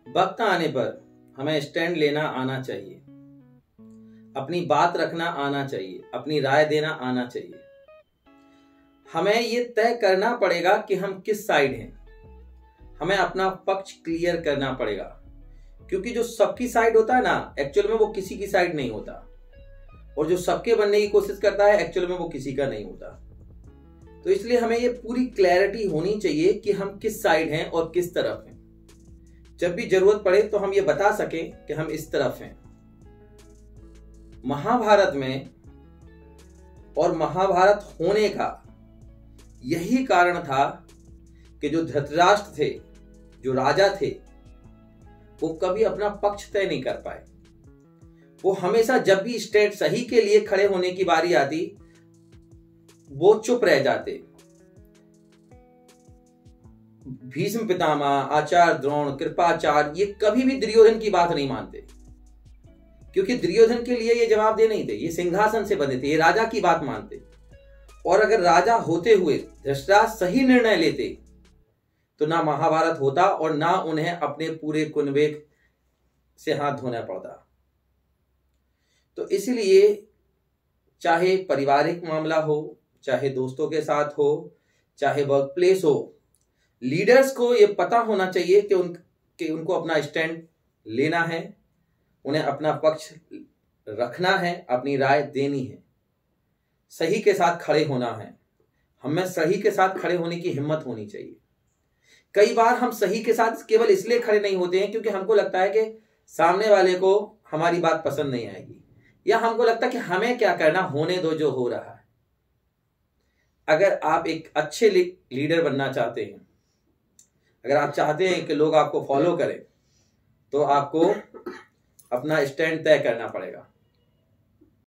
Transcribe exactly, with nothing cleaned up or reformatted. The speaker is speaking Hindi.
वक्त आने पर हमें स्टैंड लेना आना चाहिए, अपनी बात रखना आना चाहिए, अपनी राय देना आना चाहिए। हमें ये तय करना पड़ेगा कि हम किस साइड हैं। हमें अपना पक्ष क्लियर करना पड़ेगा, क्योंकि जो सबकी साइड होता है ना, एक्चुअल में वो किसी की साइड नहीं होता, और जो सबके बनने की कोशिश करता है एक्चुअल में वो किसी का नहीं होता। तो इसलिए हमें ये पूरी क्लैरिटी होनी चाहिए कि हम किस साइड हैं और किस तरफ हैं। जब भी जरूरत पड़े तो हम ये बता सकें कि हम इस तरफ हैं। महाभारत में और महाभारत होने का यही कारण था कि जो धृतराष्ट्र थे, जो राजा थे, वो कभी अपना पक्ष तय नहीं कर पाए। वो हमेशा जब भी स्टेट सही के लिए खड़े होने की बारी आती, वो चुप रह जाते। भीष्म पितामह, आचार्य द्रोण, कृपाचार्य, ये कभी भी दुर्योधन की बात नहीं मानते, क्योंकि दुर्योधन के लिए ये जवाबदेह नहीं थे, ये सिंहासन से बने थे, ये राजा की बात मानते। और अगर राजा होते हुए धृतराष्ट्र सही निर्णय लेते तो ना महाभारत होता और ना उन्हें अपने पूरे कुनबे से हाथ धोना पड़ता। तो इसलिए चाहे पारिवारिक मामला हो, चाहे दोस्तों के साथ हो, चाहे वर्क प्लेस हो, लीडर्स को यह पता होना चाहिए कि उन कि उनको अपना स्टैंड लेना है, उन्हें अपना पक्ष रखना है, अपनी राय देनी है, सही के साथ खड़े होना है। हमें सही के साथ खड़े होने की हिम्मत होनी चाहिए। कई बार हम सही के साथ केवल इसलिए खड़े नहीं होते हैं क्योंकि हमको लगता है कि सामने वाले को हमारी बात पसंद नहीं आएगी, या हमको लगता है कि हमें क्या करना, होने दो जो हो रहा है। अगर आप एक अच्छे लीडर बनना चाहते हैं, अगर आप चाहते हैं कि लोग आपको फॉलो करें, तो आपको अपना स्टैंड तय करना पड़ेगा।